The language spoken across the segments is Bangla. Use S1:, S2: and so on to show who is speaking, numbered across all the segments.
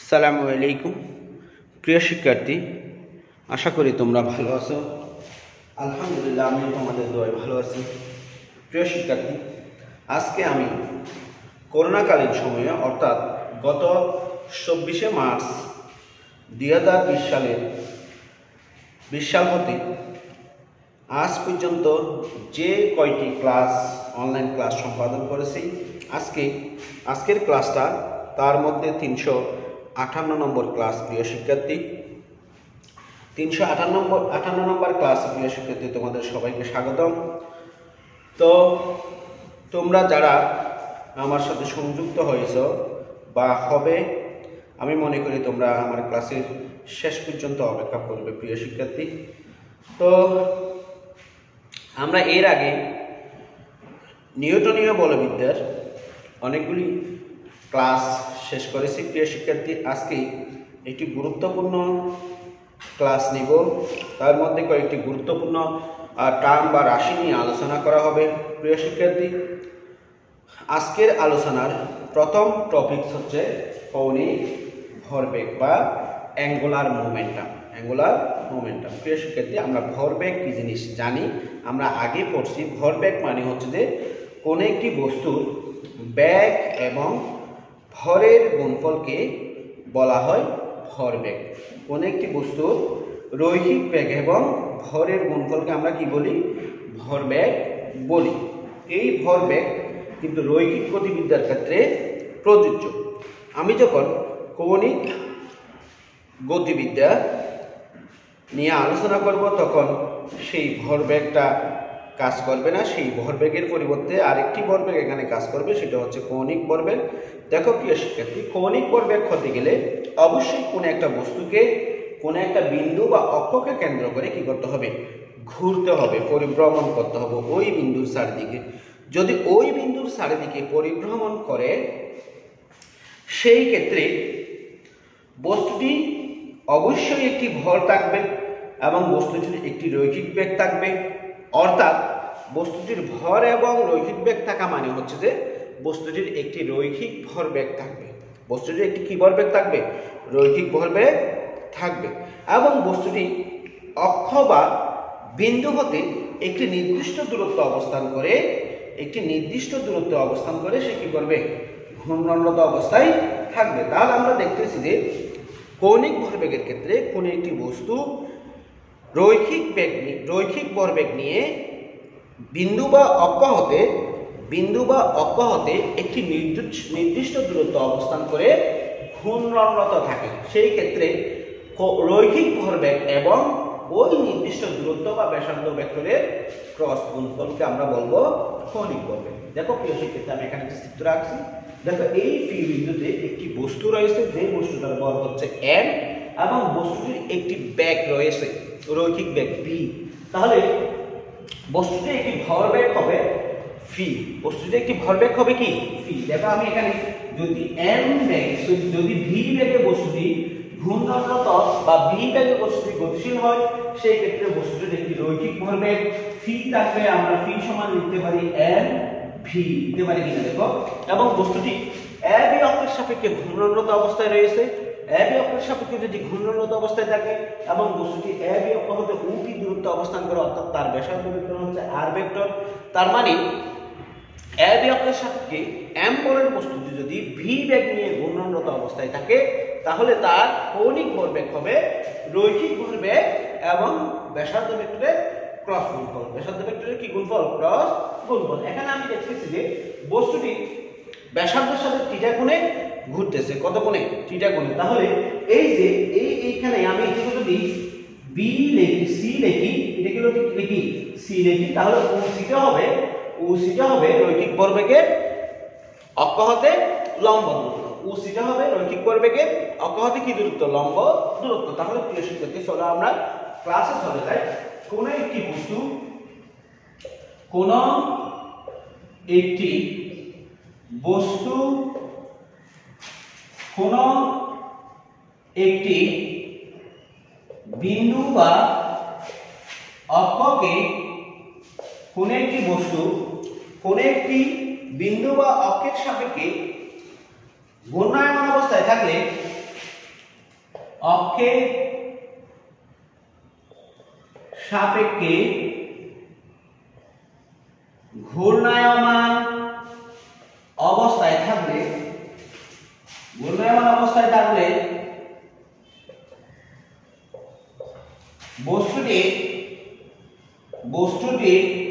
S1: আসসালামু আলাইকুম প্রিয় শিক্ষার্থী, আশা করি তোমরা ভালো আছো। আলহামদুলিল্লাহ, আমি তোমাদের দোয়ায় ভালো আছি। প্রিয় শিক্ষার্থী, আজকে আমি করোনাকালীন সময়ে অর্থাৎ গত ২৪শে মার্চ ২০২০ সালের ২০ সাল হতে আজ পর্যন্ত যে কয়টি ক্লাস অনলাইন ক্লাস সম্পাদন করেছি, আজকের ক্লাসটা তার মধ্যে ৩৫৮ নম্বর ক্লাস। প্রিয় শিক্ষার্থী, ৩৫৮ নম্বর ক্লাস। প্রিয় শিক্ষার্থী, তোমাদের সবাইকে স্বাগতম। তো তোমরা যারা আমার সাথে সংযুক্ত হয়েছ বা হবে, আমি মনে করি তোমরা আমার ক্লাসের শেষ পর্যন্ত অপেক্ষা করবে। প্রিয় শিক্ষার্থী, তো আমরা এর আগে নিউটনীয় বলবিদ্যার অনেকগুলি ক্লাস শেষ করেছি। প্রিয় শিক্ষার্থী, আজকে একটি গুরুত্বপূর্ণ ক্লাস নিব। তার মধ্যে কয়েকটি গুরুত্বপূর্ণ টার্ম বা রাশি নিয়ে আলোচনা করা হবে। প্রিয় শিক্ষার্থী, আজকের আলোচনার প্রথম টপিক হচ্ছে কৌণিক ভরবেগ বা অ্যাঙ্গুলার মোমেন্টাম। প্রিয় শিক্ষার্থী, আমরা ভরবেগ কি জিনিস জানি, আমরা আগে পড়ছি। ভরবেগ মানে হচ্ছে যে কোনো একটি বস্তুর বেগ এবং ভরের গুণফলকে বলা হয় ভরবেগ। কোনো একটি বস্তুর রৈখিক বেগ এবং ভরের গুণফলকে আমরা কি বলি? ভরবেগ বলি। এই ভরবেগ কিন্তু রৈখিক গতিবিদ্যার ক্ষেত্রে প্রযোজ্য। আমি যখন কৌণিক গতিবিদ্যা নিয়ে আলোচনা করব, তখন সেই ভরবেগটা কাজ করবে না। সেই ভরবেগের পরিবর্তে আরেকটি ভরবেগ এখানে কাজ করবে, সেটা হচ্ছে কৌণিক ভরবেগ। দেখো প্রিয় শিক্ষার্থী, কৌণিক ভরবেগ হতে গেলে অবশ্যই কোনো একটা বস্তুকে, কোনো একটা বিন্দু বা অক্ষকে কেন্দ্র করে কি করতে হবে? ঘুরতে হবে, পরিভ্রমণ করতে হবে ওই বিন্দুর চারিদিকে। যদি ওই বিন্দুর চারিদিকে পরিভ্রমণ করে, সেই ক্ষেত্রে বস্তুটি অবশ্যই একটি ভর থাকবে এবং বস্তুটির একটি রৈখিক বেগ থাকবে। অর্থাৎ বস্তুটির ভর এবং রৈখিক বেগ থাকা মানে হচ্ছে যে বস্তুটির একটি রৈখিক ভরবেগ থাকবে। বস্তুটির একটি কি ভরবেগ থাকবে? রৈখিক ভরবেগ থাকবে। এবং বস্তুটি অক্ষ বা বিন্দু হতে একটি নির্দিষ্ট দূরত্ব অবস্থান করে সে কি করবে? ঘূর্ণনরত অবস্থায় থাকবে। তাহলে আমরা দেখতেছি যে কৌণিক ভরবেগের ক্ষেত্রে কোনো একটি বস্তু রৈখিক ভরবেগ নিয়ে বিন্দু বা অক্ষ হতে একটি নির্দিষ্ট দূরত্ব অবস্থান করে ঘূর্ণনরত থাকে। সেই ক্ষেত্রে রৈখিক ভরবেগ এবং ওই নির্দিষ্ট দূরত্ব বা ব্যাসার্ধ ভেক্টরের ক্রস গুণফলকে আমরা বলবো কৌণিক ভরবেগ। দেখো প্রিয় শিক্ষার্থী, আমি এখানে একটা চিত্র আঁকছি। দেখো এই পি বিন্দুতে একটি বস্তু রয়েছে, যে বস্তুটার ভর হচ্ছে m এবং বস্তুটির একটি বেগ রয়েছে, রৈখিক বেগ v। তাহলে বস্তুটির একটি ভরবেগ হবে v। বস্তুটির একটি ভরবেগ হবে কি? v। দেখো আমি এখানে যদি m বেগ, যদি v বেগে বস্তুটি ঘূর্ণনরত বা v বেগে বস্তুটি গতিশীল হয়, সেই ক্ষেত্রে বস্তুটির একটি রৈখিক ভরবেগ v থাকবে। আমরা v সমান লিখতে পারি m v, দিতে পারি কিনা দেখো। এবং বস্তুটি ab অক্ষের সাপেক্ষে ঘূর্ণনরত অবস্থায় রয়েছে। ab অক্ষের সাপেক্ষে যদি ঘূর্ণনরত অবস্থায় থাকে এবং বস্তুটি ab অক্ষ হতে উল্টি দূরত্ব অবস্থান করে, অর্থাৎ তার ব্যাসার্ধ ভেক্টর হচ্ছে r ভেক্টর, তার মানে ab অক্ষের সাপেক্ষে m বলের বস্তুটি যদি v বেগ নিয়ে ঘূর্ণনরত অবস্থায় থাকে, তাহলে তার কৌণিক ভরবেগ হবে রৈখিক ভরবেগ এবং ব্যাসার্ধ ভেক্টরের ক্রস গুণফল। ব্যাসার্ধ ভেক্টরের কি গুণফল? ক্রস গুণফল। এখানে আমি দেখতেছি যে বস্তুটি ব্যাসার্ধের সাথে থিটা কোণে ঘুরতেছে। কত কোণে? থিটা কোণে। তাহলে এই যে এইখানে আমি এটাকে যদি b লিখি, c লিখি, এটাকে যদি লিখি c লিখি, তাহলে ও সিটা হবে রৈখিক ভরবেগের অক্ষ হতে লম্ব দূরত্ব। ও সিটা হবে রৈখিক ভরবেগের অক্ষ হতে কি দূরত্ব? লম্ব দূরত্ব। তাহলে প্রিয় শিক্ষার্থী, চলো আমরা ক্লাসে চলে যাই। কোন একটি বস্তু কোন একটি বিন্দু বা অক্ষকে, কোন একটি বস্তু কোন একটি বিন্দু বা অক্ষের সাপেক্ষে ঘূর্ণায়মান অবস্থায় থাকলে অক্ষের সাপেক্ষে ঘূর্ণায়মান অবস্থায় থাকলে বস্তুটি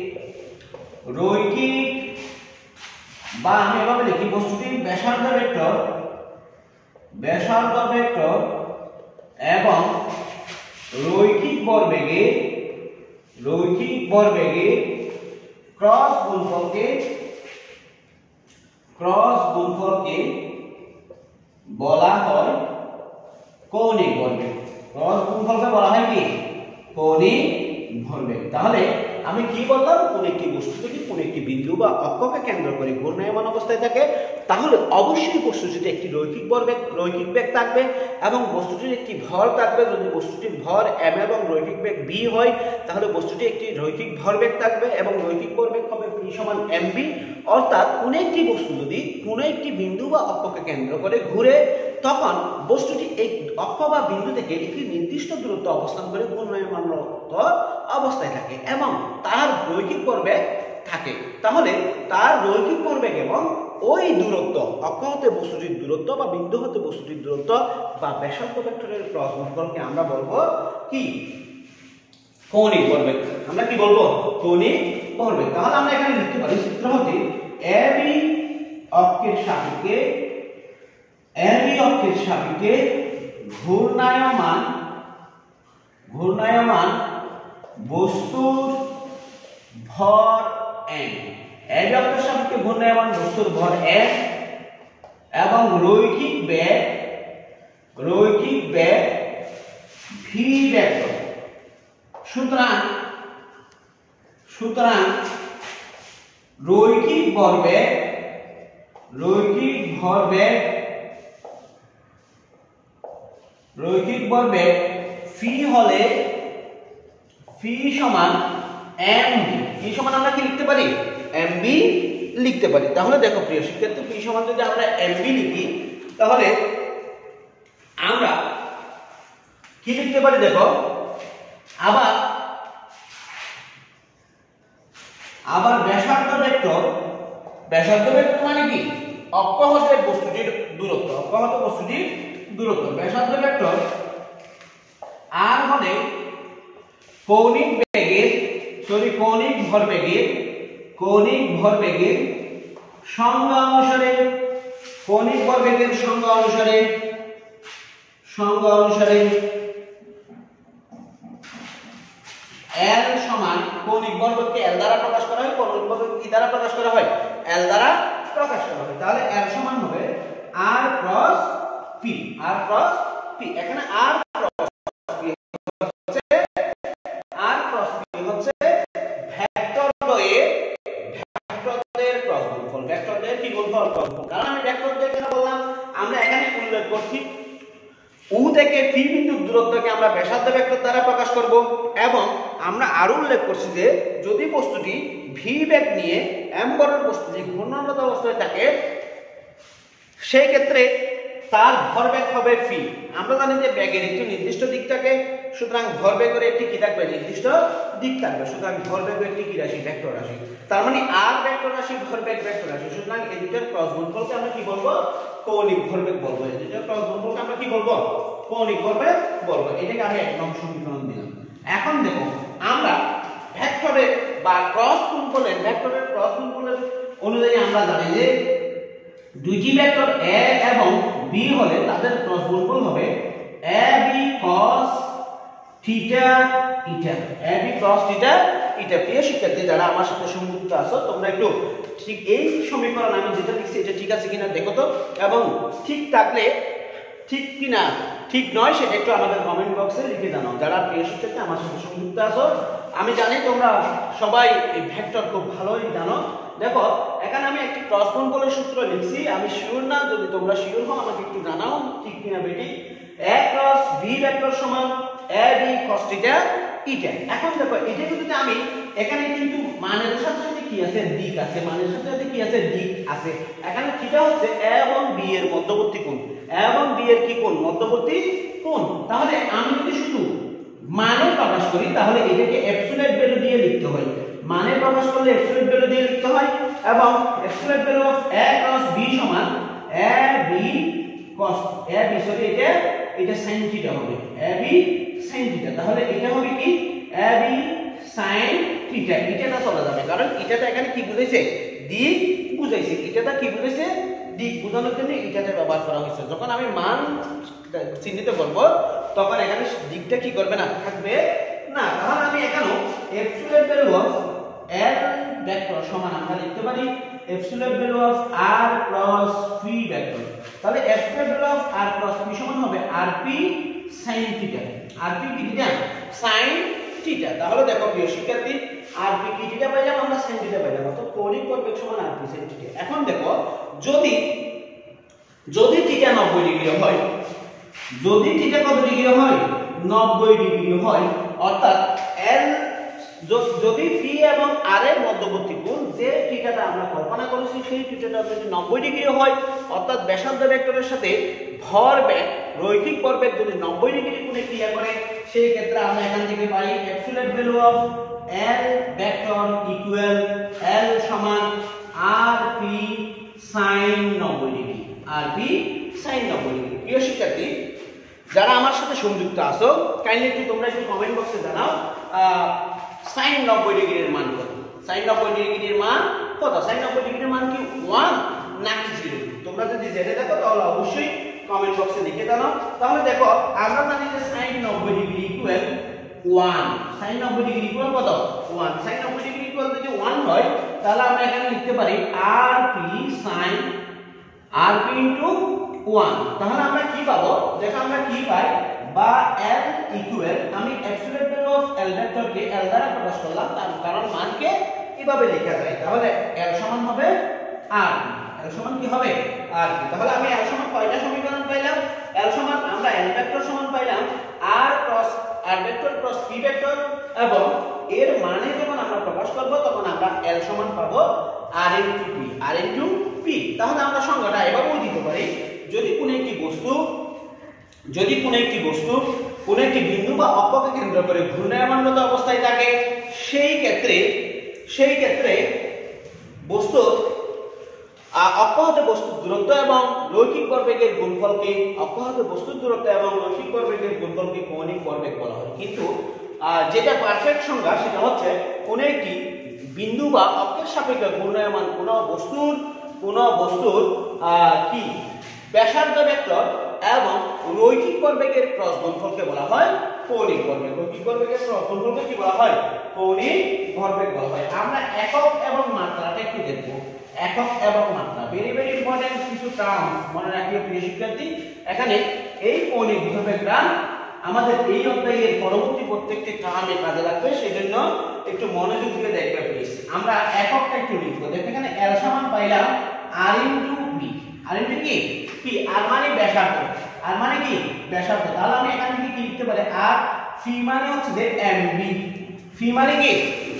S1: রৈখিক, বা আমি এভাবে লিখি, বস্তুটির ব্যাসার্ধ ভেক্টর এবং রৈখিক ভরবেগে ক্রস গুণফলকে বলা হয় কৌণিক ভরবেগ। ক্রস গুণফলকে বলা হয় কি? কৌণিক ভরবেগ। তাহলে আমি কি বললাম, কোন একটি বস্তু যদি কোন একটি বিন্দু বা অক্ষকে কেন্দ্র করে ঘূর্ণায়মান অবস্থায় থাকে, তাহলে অবশ্যই বস্তুটিতে একটি রৈখিক বেগ থাকবে এবং বস্তুটির একটি ভর থাকবে। যদি বস্তুটির ভর m এবং রৈখিক বেগ b হয়, তাহলে বস্তুটি একটি রৈখিক ভরবেগ থাকবে এবং রৈখিক ভরবেগ হবে p সমান mv। অর্থাৎ কোন একটি বস্তু যদি কোন একটি বিন্দু বা অক্ষকে কেন্দ্র করে ঘুরে, তখন বস্তুটি এই অক্ষ বা বিন্দু থেকে একটি নির্দিষ্ট দূরত্ব অবস্থান করে ঘূর্ণায়মানরত অবস্থায় থাকে এবং তার রৈখিক ভরবেগ থাকে। তাহলে তার রৈখিক ভরবেগ এবং ওই দূরত্ব, অক্ষ হতে বস্তুটির দূরত্ব বা বিন্দু হতে বস্তুটির দূরত্ব বা ব্যাসার্ধ ভেক্টরের ক্রস গুণফলকে আমরা বলবো কি? কৌণিক ভরবেগ। আমরা কি বলবো? কৌণিক ভরবেগ। তাহলে আমরা এখানে লিখতে পারি সূত্র হতে AB অক্ষের সাপেক্ষে ঘূর্ণায়মান বস্তুর ভর m, AB অক্ষের সাপেক্ষে ঘূর্ণায়মান বস্তুর ভর m এবং রৈখিক বেগ v ভেক্টর। সুতরাং রৈখিক ভরবেগ v হলে v সমান mv। v সমান আমরা কি লিখতে পারি? mv লিখতে পারি। তাহলে দেখো প্রিয় শিক্ষার্থী, v সমান যদি আমরা mv লিখি, তাহলে আমরা কি লিখতে পারি? দেখো, আবার ব্যাসার্ধ ভেক্টর মানে কি? অক্ষ হতে বস্তুটির দূরত্ব, ব্যাসার্ধ ভেক্টর আর হলে কৌণিক ভরবেগের সংজ্ঞা অনুসারে L সমান, কৌণিক ভরবেগকে L দ্বারা প্রকাশ করা হয়, কৌণিক ভরবেগকে কি দ্বারা প্রকাশ করা হয়? L দ্বারা প্রকাশ করা হয়। তাহলে L সমান হবে R ক্রস P। এখানে R ক্রস P হচ্ছে ভেক্টরদের ক্রস গুণফল, ভেক্টরদের কি গুণফল? ক্রস গুণফল। কারণ আমি ভেক্টরদের কেন বললাম, আমরা এখানে উল্লেখ করছি U থেকে P বিন্দুর দূরত্বকে আমরা ব্যাসার্ধ ভেক্টর দ্বারা প্রকাশ করব এবং আমরা আরো উল্লেখ করছি যে যদি বস্তুটি v বেগ নিয়ে m বর্গের বস্তুটি ঘূর্ণায়মান অবস্থায় থাকে, সেই ক্ষেত্রে তার ভরবেগ হবে v। আমরা জানি যে বেগের একটি নির্দিষ্ট দিক থাকে, সুতরাং ভরবেগের একটি কি থাকবে? নির্দিষ্ট দিক থাকবে। সুতরাং ভরবেগ একটি কি রাশি? ভেক্টর রাশি। তার মানে r ভেক্টর রাশি, ভরবেগ ভেক্টর রাশি। সুতরাং এই দুইটার ক্রস গুণফলকে আমরা কি বলবো? কৌণিক ভরবেগ বলবো। এই দুইটার ক্রস গুণফলকে আমরা কি বলবো? কৌণিক ভরবেগ বলবো। এটাকে আমি এক নং সমীকরণ দিলাম। এখন দেখো, আমরা ভেক্টরের বা ক্রস গুণফলের অনুযায়ী আমরা জানি যে দুইটি ভেক্টর a এবং b হলে তাদের ক্রস গুণফল হবে ab cos theta eta. ab cos theta eta. প্রিয় শিক্ষার্থী, যারা আমার সাথে সংযুক্ত আছো, তোমরা একটু ঠিক এই সমীকরণ আমি যেটা লিখছি এটা ঠিক আছে কিনা দেখো তো, এবং ঠিক থাকলে, ঠিক কিনা ঠিক নয় সেটা একটু আমাদের কমেন্ট বক্সে লিখে জানাও। যারা প্রিয় শিক্ষার্থী আমার সাথে সংযুক্ত আছো, আমি জানি তোমরা সবাই এই ভেক্টর খুব ভালোই জানো। দেখো, এখানে আমি একটি ক্রস গুণফলের সূত্র লিখছি, আমি শিওর না, যদি তোমরা শিওর হও আমাকে একটু জানাও ঠিক কিনা বেটি। a ক্রস b ভেক্টর সমান ab cos থিটা ইটা। এখন দেখো, এটাকে যদি আমি এখানে কিন্তু মানের সাথে সাথে কি আছে, দিক আছে, মানের সাথে সাথে কি আছে, দিক আছে। এখানে থিটা হচ্ছে a এবং b এর মধ্যবর্তী কোণ, a এবং b এর কি কোণ, মধ্যবর্তী কোণ। তাহলে আমি যদি শুধু মানে প্রকাশ করি তাহলে এটাকে অ্যাবসলিউট ভ্যালু দিয়ে লিখতে হয়, মানে প্রকাশ করলে অ্যাবসলিউট ভ্যালু দিয়ে লিখতে হয়, এবং absolute value of a cos b সমান a b cos a b sorry এটা sin থিটা হবে, a b sin থিটা। তাহলে এটা হবে কি a b sin থিটা। এটাটা চলে যাবে কারণ এটাটা এখানে কি বুঝাইছে, দিক বুঝাইছে, এটাটা কি বুঝাইছে, দিক বোঝানোর জন্য এটাতে ব্যবহার করা হয়েছে। যখন আমি মান চিহ্নিত করব তখন এখানে দিকটা কি করবে না, থাকবে না। তাহলে আমি এখানে absolute value of l vector সমান আমরা লিখতে পারি absolute value of r plus p vector. তাহলে absolute value of r plus p সমান হবে rp sin থিটা, rp কি থিটা, sin থিটা। তাহলে দেখো প্রিয় শিক্ষার্থী, rp কি থিটা পাইলাম আমরা, sin থিটা পাইলাম, অর্থাৎ কৌণিক ভরবেগ সমান rp sin থিটা। এখন দেখো যদি থিটা 90 ডিগ্রি হয়, যদি থিটা কত ডিগ্রি হয়, 90 ডিগ্রি হয়, অর্থাৎ l যদি p এবং r এর মধ্যবর্তী কোণ যে থিটাটা আমরা কল্পনা করেছি সেই থিটাটা যদি 90 ডিগ্রি হয়, অর্থাৎ ব্যাসার্ধ ভেক্টরের সাথে ভরবেগ রৈখিক ভরবেগ যদি 90 ডিগ্রি কোণে ক্রিয়া করে, সেই ক্ষেত্রে আমরা এখান থেকে পাই absolute value of l vector equal l সমান rp sin 90 degree, rp sin 90 degree. প্রিয় শিক্ষার্থী, যারা আমার সাথে সংযুক্ত আছো কাইন্ডলি একটু তোমরা একটু কমেন্ট বক্সে জানাও sin 90 ডিগ্রির মান কত, sin 90 ডিগ্রির মান কত, sin 90 ডিগ্রির মান কি 1 নাকি 0? তোমরা যদি জেনে থাকো তাহলে অবশ্যই কমেন্ট বক্সে লিখে জানাও। তাহলে দেখো আমরা জানি যে sin 90 degree equal 1, sin 90 degree equal কত, 1। sin 90 ডিগ্রি ইকুয়াল যদি 1 হয় তাহলে আমরা এখানে লিখতে পারি rp sin rp into 1। তাহলে আমরা কি পাবো, দেখো আমরা কি পাই, বা l ইকুয়াল, আমি অ্যাবসলিউট ভ্যালু অফ l ভেক্টরকে l দ্বারা প্রকাশ করলাম কারণ মানকে কিভাবে লেখা যায়। তাহলে l সমান হবে rp, l সমান কি হবে, rp। তাহলে আমি l সমান কয়টা সমীকরণ পাইলাম, l সমান আমরা l ভেক্টর সমান পাইলাম r cross r vector cross p vector, এবং এর মানে যখন আমরা প্রকাশ করব তখন আমরা l সমান পাবো r into p, r into p। তাহলে আমরা সংজ্ঞাটা এভাবেও দিতে পারি, যদি কোনো একটি বস্তু কোনো একটি বিন্দু বা অক্ষকে কেন্দ্র করে ঘূর্ণায়মানরত অবস্থায় থাকে, সেই ক্ষেত্রে বস্তুর অক্ষহতে বস্তুর দূরত্ব এবং রৈখিক ভরবেগের গুণফলকে কৌণিক ভরবেগ বলা হয়। কিন্তু যেটা পারফেক্ট সংজ্ঞা সেটা হচ্ছে কোন একটি বিন্দু বা অক্ষের সাপেক্ষে ঘূর্ণায়মান কোন বস্তুর কি ব্যাসার্ধ ভেক্টর এবং রৈখিক ভরবেগের ক্রস গুণফলকে বলা হয় কৌণিক ভরবেগ। রৈখিক ভরবেগের ক্রস গুণফলকে কি বলা হয়, কৌণিক ভরবেগ বলা হয়। আমরা একক এবং মাত্রাটা একটু দেখব। একক এবং মাত্রা ভেরি ভেরি ইম্পর্টেন্ট কিছু টার্ম মনে রাখিও প্রিয় শিক্ষার্থী। এখানে এই কৌণিক ভরবেগটা আমাদের এই অধ্যায়ের পরবর্তী প্রত্যেকটি টার্মে কাজে লাগবে, সেজন্য একটু মনোযোগ দিয়ে দেখবে প্লিজ। আমরা এককটা একটু লিখব। দেখো এখানে l সমান পাইলাম r into p, r into কি p, r মানে ব্যাসার্ধ, r মানে কি ব্যাসার্ধ। তাহলে আমি এখানে কি লিখতে পারি, r p মানে হচ্ছে যে mv, p মানে কি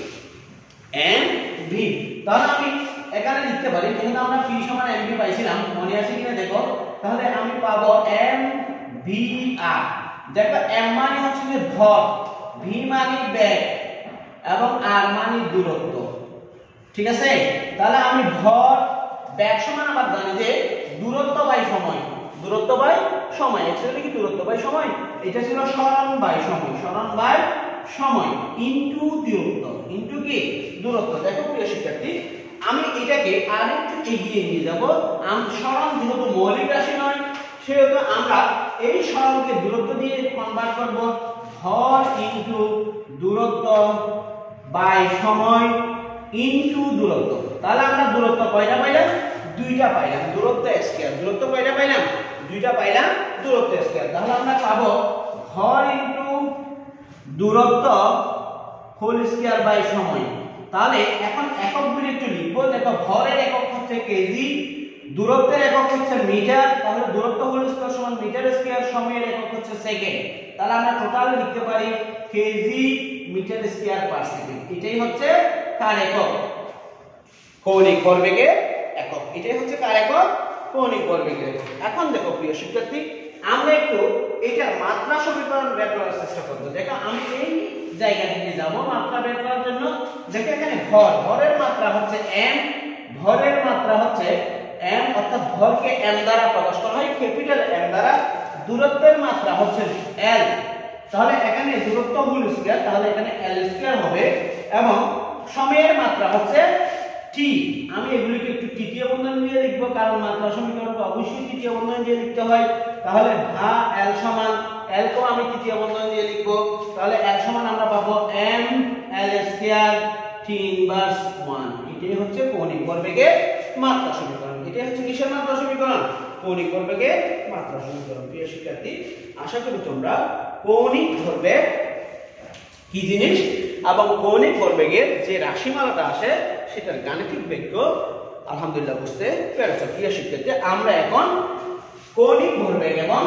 S1: mv। তাহলে আমি এখানে লিখতে পারি, যেহেতু আমরা p সমান mv পাইছিলাম, মনে আছে কিনা দেখো, তাহলে আমি পাবো mvr। দেখো m মানে হচ্ছে যে ভর, v মানে বেগ এবং r মানে দূরত্ব, ঠিক আছে। তাহলে আমি ভর বেগ সমান আবার জানি যে দূরত্ব বাই সময়, অ্যাকচুয়ালি কি দূরত্ব বাই সময়, এটা ছিল সরণ বাই সময় ইনটু দূরত্ব, ইনটু কি দূরত্ব। দেখো প্রিয় শিক্ষার্থী, আমি এটাকে আরেকটু এগিয়ে নিয়ে যাব। সরণ যেহেতু মৌলিক রাশি নয়, সেহেতু আমরা এই সরণকে দূরত্ব দিয়ে কনভার্ট করব, ভর ইনটু দূরত্ব বাই সময় ইনটু দূরত্ব। তাহলে আমরা দূরত্ব কয়টা পাইলাম, দুইটা পাইলাম, দূরত্ব স্কয়ার। দূরত্ব কয়টা পাইলাম, দুইটা পাইলাম, দূরত্ব স্কয়ার। তাহলে আমরা পাবো ভর ইনটু দূরত্ব হোল স্কয়ার বাই সময়। তাহলে এখন এককগুলো একটু লিখবো। দেখো ভরের একক হচ্ছে কেজি, দূরত্বের একক হচ্ছে মিটার, তাহলে দূরত্ব হোল স্কয়ার সমান মিটার স্কয়ার, সময়ের একক হচ্ছে সেকেন্ড। তাহলে আমরা টোটাল লিখতে পারি KG metre square per second. এটাই হচ্ছে কার একক? কৌণিক ভরবেগের একক। এটাই হচ্ছে কার একক? কৌণিক ভরবেগের একক। এখন দেখো প্রিয় শিক্ষার্থী, আমরা একটু এটার মাত্রা সমীকরণ বের করার চেষ্টা করব। দেখো আমি এই জায়গাটিতে যাব মাত্রা বের করার জন্য। দেখো এখানে ভরের মাত্রা হচ্ছে m, ভরের মাত্রা হচ্ছে m, অর্থাৎ ভরকে m দ্বারা প্রকাশ করা হয়, ক্যাপিটাল M দ্বারা। দূরত্বের মাত্রা হচ্ছে l, তাহলে এখানে দূরত্ব হোল স্কয়ার, তাহলে এখানে l স্কয়ার হবে। এবং সময়ের মাত্রা হচ্ছে t। আমি এগুলিকে একটু তৃতীয় বন্ধনী দিয়ে লিখব, কারণ মাত্রা সমীকরণটা অবশ্যই তৃতীয় বন্ধনী দিয়ে লিখতে হয়। তাহলে ভা l সমান, l কেও আমি তৃতীয় বন্ধনী দিয়ে লিখব। তাহলে l সমান আমরা পাবো m l square t inverse 1। এটাই হচ্ছে কৌণিক ভরবেগের মাত্রা সমীকরণ। এটাই হচ্ছে কিসের মাত্রা সমীকরণ? কৌণিক ভরবেগের মাত্রা সমীকরণ। প্রিয় শিক্ষার্থী, আশা করি তোমরা কৌণিক ভরবেগ কি জিনিস এবং কৌণিক ভরবেগের যে রাশিমালাটা আসে সেটার গাণিতিক ব্যাখ্য আলহামদুলিল্লাহ বুঝতে পেরেছো। প্রিয় শিক্ষার্থী, আমরা এখন কৌণিক ভরবেগ এবং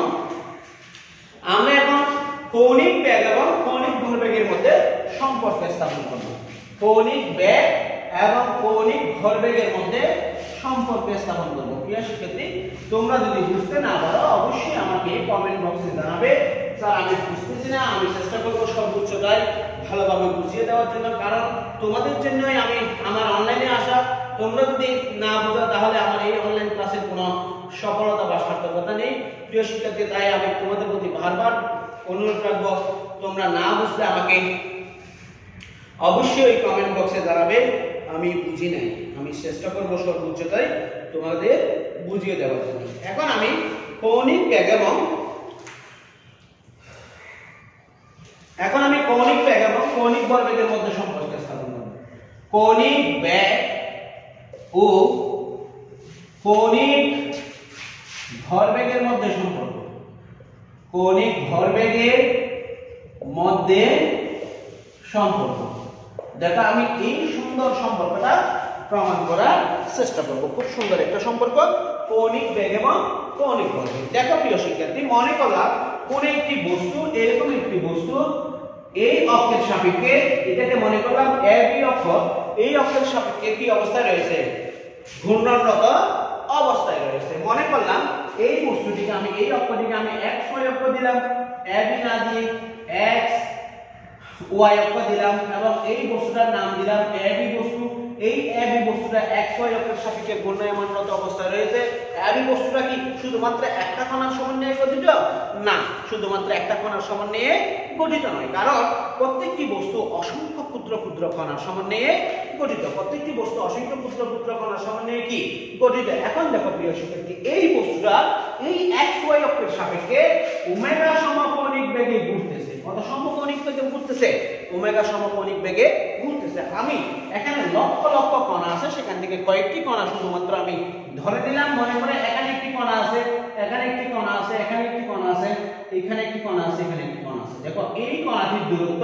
S1: কৌণিক বেগ এবং কৌণিক ভরবেগের মধ্যে সম্পর্ক স্থাপন করব। কৌণিক বেগ এবং কৌণিক ভরবেগের মধ্যে সম্পর্ক স্থাপন করব। প্রিয় শিক্ষার্থী, তোমরা যদি বুঝতে না পারো অবশ্যই আমাকে কমেন্ট বক্সে জানাবে। স্যার আমি বুঝতেছি না, আমি চেষ্টা করব সর্বোচ্চটাই ভালোভাবে বুঝিয়ে দেওয়ার জন্য, কারণ তোমাদের জন্যই আমি আমার অনলাইনে আসা। তোমরা যদি না বোঝো তাহলে আমার এই অনলাইন ক্লাসের কোনো সফলতা বা সার্থকতা নেই। প্রিয় শিক্ষার্থী, তাই আমি তোমাদের প্রতি বারবার অনুরোধ রাখবো, তোমরা না বুঝলে আমাকে অবশ্যই কমেন্ট বক্সে জানাবে। আমি বুঝি নাই, আমি চেষ্টা করব সর্বোচ্চটাই তোমাদের বুঝিয়ে দেওয়ার জন্য। এখন আমি কৌণিক বেগ এবং কৌণিক ভরবেগের মধ্যে সম্পর্ক স্থাপন করব। কৌণিক বেগ ও কৌণিক ভরবেগের মধ্যে সম্পর্ক। কৌণিক ভরবেগের মধ্যে সম্পর্ক। দেখো আমি এই সুন্দর সম্পর্কটা প্রমাণ করার চেষ্টা করব। খুব সুন্দর একটা সম্পর্ক, কৌণিক বেগ এবং কৌণিক ভরবেগ। দেখো প্রিয় শিক্ষার্থী, মনে করলাম কোন একটি বস্তু, এরকম একটি বস্তু এই অক্ষের সাপেক্ষে, এটাকে মনে করলাম AB অক্ষ, এই অক্ষের সাপেক্ষে কি অবস্থায় রয়েছে? ঘূর্ণনরত অবস্থায় রয়েছে। মনে করলাম এই বস্তুটিকে আমি, এই অক্ষটিকে আমি XY অক্ষ দিলাম, AB না দিয়ে XY অক্ষ দিলাম, এবং এই বস্তুটার নাম দিলাম AB বস্তু। এই AB বস্তুটা XY অক্ষের সাপেক্ষে ঘূর্ণায়মানরত অবস্থায় রয়েছে। AB বস্তুটা কি শুধুমাত্র একটা কণার সমন্বয়ে গঠিত? না, শুধুমাত্র একটা কণার সমন্বয়ে গঠিত নয়, কারণ প্রত্যেকটি বস্তু অসংখ্য ক্ষুদ্র ক্ষুদ্র কণার সমন্বয়ে গঠিত। প্রত্যেকটি বস্তু অসংখ্য ক্ষুদ্র ক্ষুদ্র কণার সমন্বয়ে কি গঠিত। এখন দেখো প্রিয় শিক্ষার্থী, এই বস্তুটা এই XY অক্ষের সাপেক্ষে ওমেগা সমকৌণিক বেগে ঘুরতেছে। কত সমকৌণিক বেগে ঘুরতেছে? ওমেগা সমকৌণিক বেগে ঘুরতেছে। আমি এখানে লক্ষ লক্ষ কণা আছে, সেখান থেকে কয়েকটি কণা শুধুমাত্র আমি ধরে দিলাম। মনে করে এখানে একটি কণা আছে, এখানে একটি কণা আছে, এখানে একটি কণা আছে, এখানে একটি কণা আছে, এখানে একটি কণা আছে। দেখো এই কণাটির দূরত্ব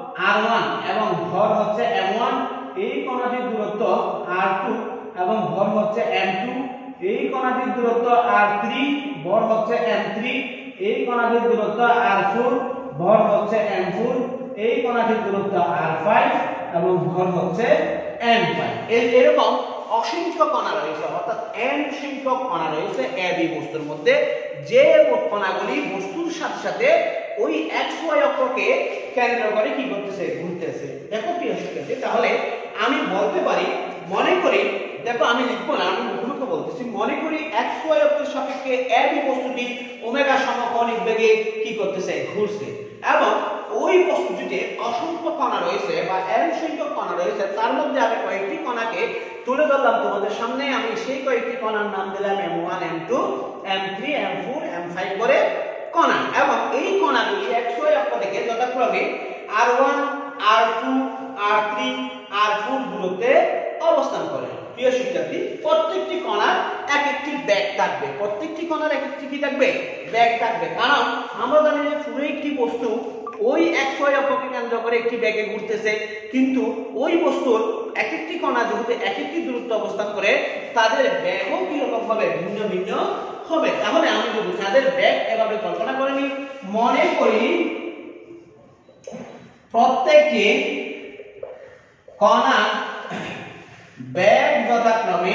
S1: r1 এবং ভর হচ্ছে m1। এই কণাটির দূরত্ব r2 এবং ভর হচ্ছে m2। এই কণাটির দূরত্ব r3, ভর হচ্ছে m3। এই কণাটির দূরত্ব r4, ভর হচ্ছে m4। এই কণাটির দূরত্ব r5 এবং ভর হচ্ছে m5। এরকম অসংখ্য কণা রয়েছে, অর্থাৎ n সংখ্যক কণা রয়েছে AB বস্তুর মধ্যে, যে কণাগুলি বস্তুর সাথে সাথে ওই XY অক্ষকে কেন্দ্র করে কি করতেছে? ঘুরতেছে। দেখো প্রিয় শিক্ষার্থী, তাহলে আমি বলতে পারি, মনে করি, দেখো আমি লিখবো না, আমি মুখে বলতেছি, মনে করি XY অক্ষের সাপেক্ষে AB বস্তুটি ওমেগা সমকৌণিক বেগে কি করতেছে? ঘুরছে। এবং ওই বস্তুটিতে অসংখ্য কণা রয়েছে বা n সংখ্যক কণা রয়েছে, তার মধ্যে আমি কয়েকটি কণাকে তুলে ধরলাম তোমাদের সামনে। আমি সেই কয়েকটি কণার নাম দিলাম m1 m2 m3 m4 m5 করে কণা। এবং এই কণাগুলি XY অক্ষ থেকে যথাক্রমে r1 r2 r3 r4 দূরত্বে অবস্থান করে। প্রিয় শিক্ষার্থী, প্রত্যেকটি কণার এক একটি বেগ থাকবে, প্রত্যেকটি কণার এক একটি কি থাকবে? বেগ থাকবে। কারণ আমরা জানি যে পুরো একটি বস্তু ওই XY অক্ষকে কেন্দ্র করে একটি বেগে ঘুরতেছে, কিন্তু ওই বস্তুর এক একটি কণা যেহেতু এক একটি দূরত্ব অবস্থান করে, তাদের বেগও কি রকম ভাবে ভিন্ন ভিন্ন হবে। তাহলে আমি যদি তাদের বেগ এভাবে কল্পনা করে নিই, মনে করি প্রত্যেকটি কণার বেগ যথাক্রমে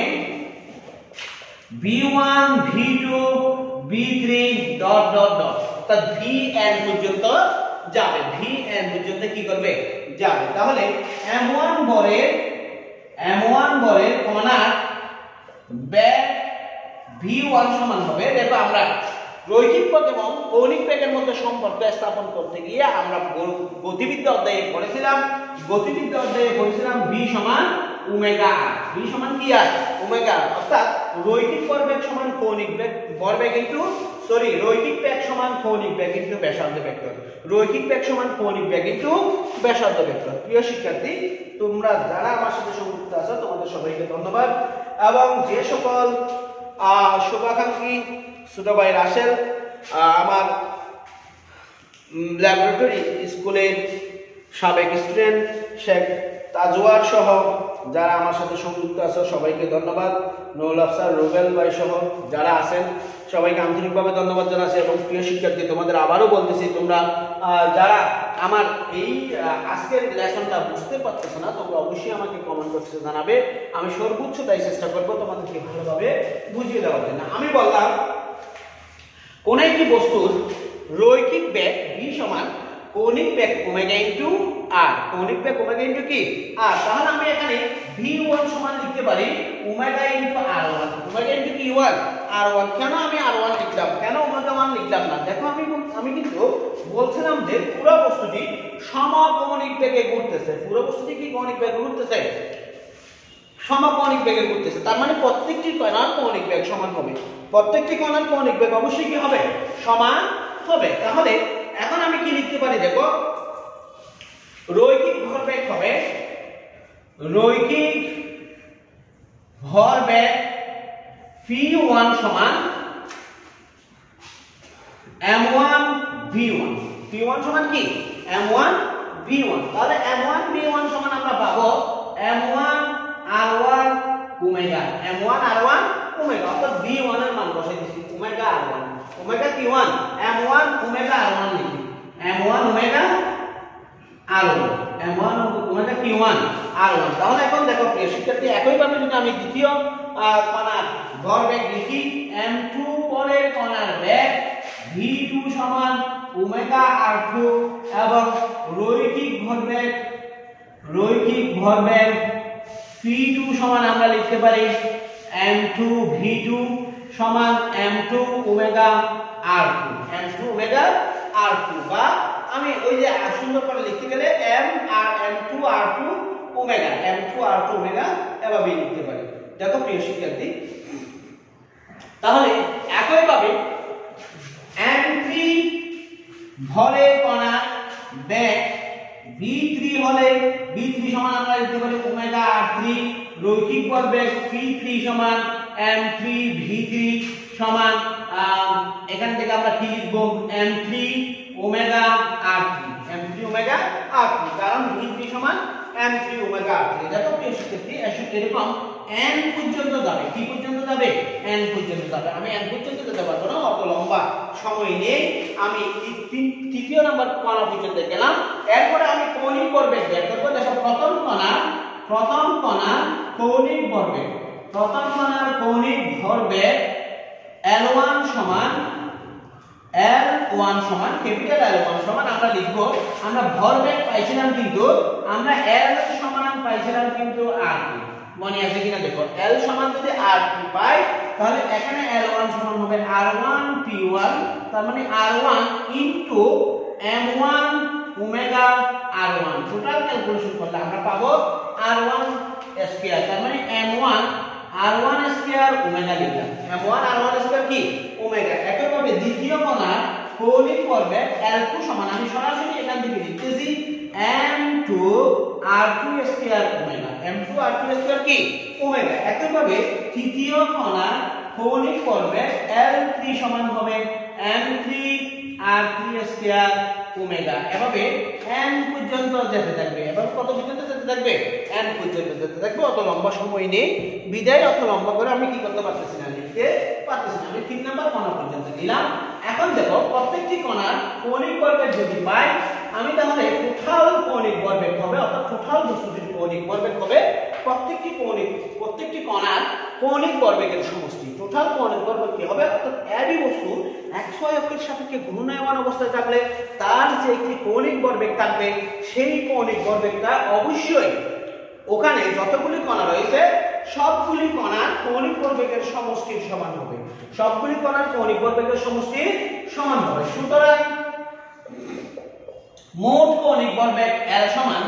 S1: v1 v2 v3 dot dot dot অর্থাৎ vn পর্যন্ত যাবে, vn পর্যন্ত কি করবে যাবে। তাহলে m1 বরের কণার বেগ v1 সমান হবে, দেখো আমরা রৈখিক বেগ এবং কৌণিক বেগের মধ্যে সম্পর্ক স্থাপন করতে গিয়ে আমরা গতিবিদ্যা অধ্যায়ে পড়েছিলাম v সমান ওমেগা r, v সমান কি আর ওমেগা, অর্থাৎ রৈখিক ভরবেগ সমান কৌণিক বেগ ভরবেগ ইনটু রৈখিক বেগ সমান কৌণিক বেগ ইনটু ব্যাসার্ধ ভেক্টর, রৈখিক বেগ সমান কৌণিক বেগ ইনটু ব্যাসার্ধ ভেক্টর। প্রিয় শিক্ষার্থী, তোমরা যারা আমার সাথে সংযুক্ত আছো তোমাদের সবাইকে ধন্যবাদ, এবং যে সকল শুভাকাঙ্ক্ষী ছোট ভাই রাসেল আমার ল্যাবরেটরি স্কুলের সাবেক স্টুডেন্ট শেখ তাজওয়ার সহ যারা আমার সাথে সংযুক্ত আছে সবাইকে ধন্যবাদ, নুরুল আফসার রুবেল ভাই সহ যারা আছেন সবাইকে আন্তরিকভাবে ধন্যবাদ জানাচ্ছি। এবং প্রিয় শিক্ষার্থী, তোমাদের আবারও বলতেছি, তোমরা যারা আমার এই আজকের লেসনটা বুঝতে পারতেছো না তোমরা অবশ্যই আমাকে কমেন্ট বক্সে জানাবে, আমি সর্বোচ্চ তাই চেষ্টা করব তোমাদেরকে ভালোভাবে বুঝিয়ে দেওয়ার জন্য। আমি বললাম কোন একটি বস্তুর রৈখিক বেগ v সমান কৌণিক বেগ ওমেগা ইনটু r, কৌণিক বেগ ওমেগা ইনটু কি r, তাহলে আমি এখানে v1 সমান লিখতে পারি omega into r1, omega into কি 1 r1। কেন আমি r1 লিখলাম, কেন ওমেগা 1 লিখলাম না? দেখো আমি কিন্তু বলছিলাম যে পুরো বস্তুটি সমকৌণিক বেগে ঘুরতেছে, পুরো বস্তুটি কি কৌণিক বেগে ঘুরতেছে, সমকৌণিক বেগে ঘুরতেছে, তার মানে প্রত্যেকটি কণার কৌণিক বেগ সমান হবে, প্রত্যেকটি কণার কৌণিক বেগ অবশ্যই কি হবে সমান হবে। তাহলে এখন আমি কি লিখতে পারি, দেখো রৈখিক ভরবেগ হবে, রৈখিক ভরবেগ v1 সমান m1 v1, v1 সমান কি m1 v1, তাহলে m1 v1 সমান আমরা পাবো m1 r1 omega, m1 r1 omega, অর্থাৎ v1 এর মান বসাই দিছি ওমেগা r1, ওমেগা কি 1 m1 ওমেগা r1 লিখি, m1 omega r1, m1 omega কি 1 r1। তাহলে এখন দেখো প্রিয় শিক্ষার্থী, একই ভাবে যদি আমি দ্বিতীয় কণার ভরবেগ লিখি m2 পরের কণার বেগ v2 সমান ওমেগা r2, এবং রৈখিক ভরবেগ v2 সমান আমরা লিখতে পারি m2 v2 সমান m2 omega r2, m2 omega r2, বা আমি ওই যে সুন্দর করে লিখতে গেলে m2 r2 omega, m2 r2 omega এভাবে লিখতে পারি। দেখো প্রিয় শিক্ষার্থী, তাহলে একই ভাবে m3 ভরের কণা বেগ v3 হলে v3 সমান আমরা লিখতে পারি ওমেগা r3, রৈখিক ভরবেগ v3 সমান m3 v3 সমান এখান থেকে আমরা কি লিখব m3 omega r3, m3 omega r3, কারণ v3 সমান m3 ওমেগা r3। দেখো প্রিয় শিক্ষার্থী, এরকম n পর্যন্ত যাবে, কি পর্যন্ত যাবে n পর্যন্ত যাবে। আমি n পর্যন্ত যেতে পারবো না, অত লম্বা সময় নেই, আমি তৃতীয় নাম্বার কণা পর্যন্ত গেলাম, এরপরে আমি কৌণিক ভরবেগ বের করব। দেখো প্রথম কণা কৌণিক ভরবেগ, প্রথম কণার কৌণিক ভরবেগ L1 সমান ক্যাপিটাল L1 সমান আমরা লিখব, আমরা ভরবেগ পাইছিলাম কিন্তু আমরা L সমান পাইছিলাম কিন্তু r2, মনে আছে কিনা দেখো, L সমান যদি r2 পাই তাহলে এখানে L1 সমান হবে r1 p1, তার মানে r1 into m1 omega r1, total calculation করলে আমরা পাবো r1 স্কয়ার, তার মানে m1 r1 স্কয়ার ওমেগা লিখলাম, m1 r1 স্কয়ার কি ওমেগা। একইভাবে দ্বিতীয় কণার কৌণিক ভরবেগ L2 সমান আমি সরাসরি এখান থেকে লিখতেছি m2 r2 square omega, m2 r2 square কি ওমেগা। একইভাবে তৃতীয় কণার কৌণিক ভরবেগ L3 সমান হবে m3 r3 স্কয়ার ওমেগা। এভাবে n পর্যন্ত যেতে থাকবে, এবার কত পর্যন্ত যেতে থাকবে n পর্যন্ত যেতে থাকবে, অত লম্বা সময় নেই বিদায় অত লম্বা করে আমি কি করতে পারতেছি না, লিখতে পারতেছি না। আমি 3 নাম্বার কণা পর্যন্ত নিলাম। এখন দেখো প্রত্যেকটি কণার কৌণিক ভরবেগ যদি পাই আমি তাহলে টোটাল কৌণিক ভরবেগ হবে, অর্থাৎ টোটাল বস্তুটির কৌণিক ভরবেগ হবে প্রত্যেকটি কণার কৌণিক ভরবেগের সমষ্টি। টোটাল কৌণিক ভরবেগ কি হবে, অর্থাৎ এবি বস্তু xy অক্ষের সাপেক্ষে ঘূর্ণায়মান অবস্থায় থাকলে তার যে একটি কৌণিক ভরবেগ থাকবে, সেই কৌণিক ভরবেগটা অবশ্যই ওখানে যতগুলি কণা রয়েছে সবগুলি কণার কৌণিক ভরবেগের সমষ্টির সমান হবে। সবগুলি কণার কৌণিক ভরবেগের সমষ্টির সমান হবে। সুতরাং মোট কৌণিক ভরবেগ L সমান